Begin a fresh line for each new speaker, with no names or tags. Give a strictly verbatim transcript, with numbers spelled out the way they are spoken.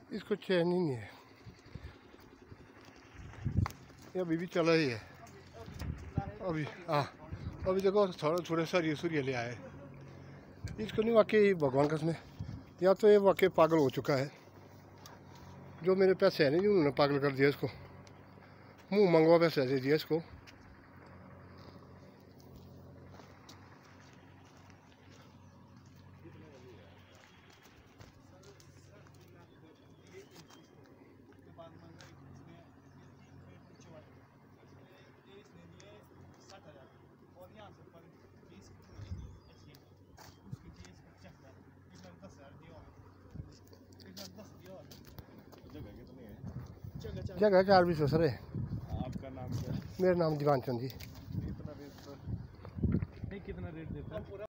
इसको चैन ही नहीं है, ये अभी भी चला ही है। अभी हाँ अभी देखो थोड़ा थोड़े सरिये सूर्य ले आए। इसको नहीं वाकई भगवान कसम, या तो ये वाकई पागल हो चुका है, जो मेरे पैसे है नहीं उन्होंने पागल कर दिया इसको, मुंह मंगवा पैसे दे दिया इसको। जगह चार बीस सर है।
आपका नाम क्या है?
मेरा नाम दीवान चंद जी।
कितना रेट, नहीं कितना रेट देते हैं?